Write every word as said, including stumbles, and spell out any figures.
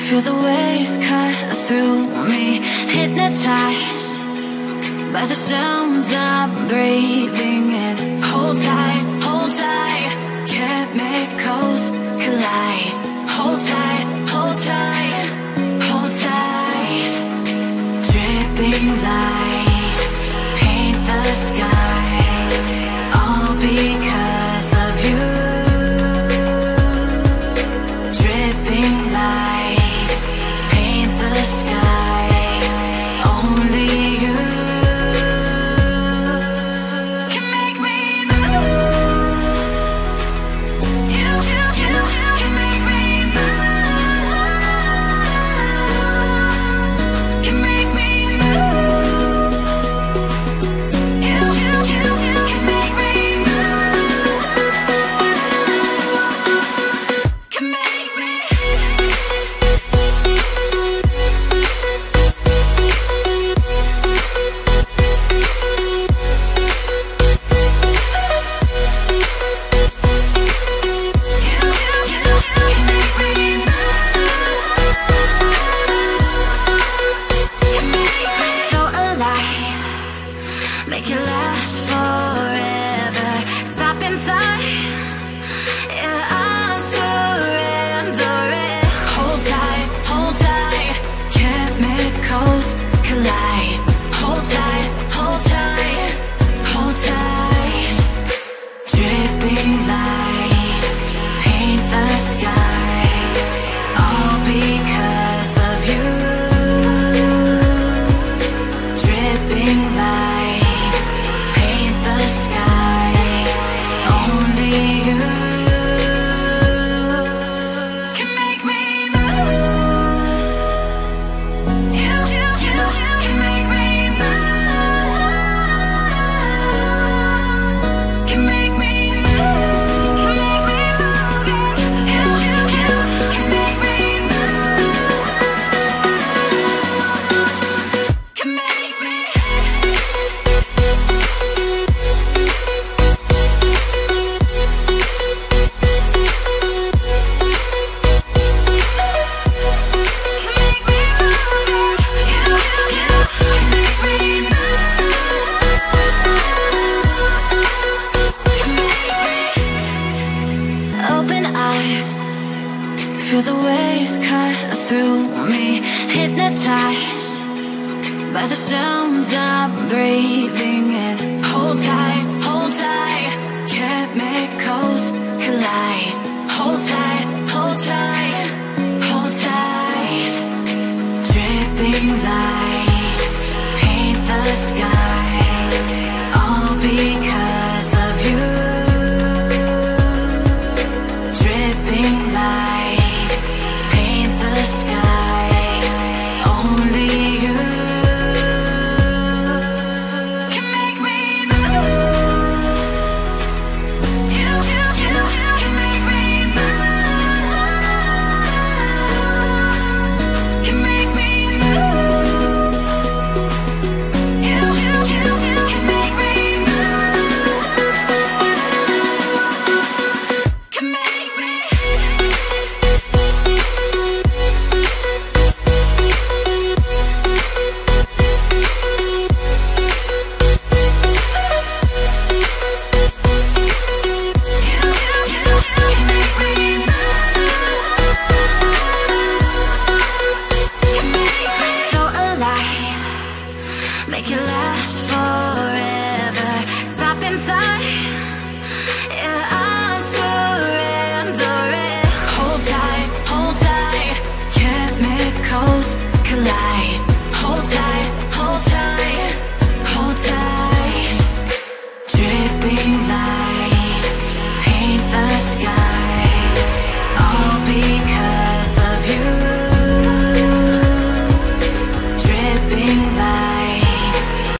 Feel the waves cut through me, hypnotized by the sounds I'm breathing in. Hold tight, hold tight, chemicals collide. Hold tight, hold tight, hold tight. Dripping lights paint the skies, all because of you. Dripping lights paint the skies, only you can make me move. You, you, you can make me move. Can make me move. You, you, you can make me move. Can make me. So alive, make it last forever. Stop in time, yeah, I'm surrendering. Hold tight, hold tight, chemicals collide. Hold tight, hold tight, hold tight. Dripping lights paint the skies, all because of you. Dripping lights paint the skies, only you can make me move. You, you, you can make me move. Can make me move. Can make me move. You, you, you can make me move. Can make me. Open eye, feel the waves cut through me, hypnotized by the sounds I'm breathing in. Hold tight, hold tight, chemicals collide. Hold tight, hold tight, hold tight. Dripping lights paint the skies, all because of you. Dripping lights paint the skies, only you can make me move. You, you, you can make me move. Can make me move. You, you, you can make me move. Can make me. So alive, make it last forever. Stop in time.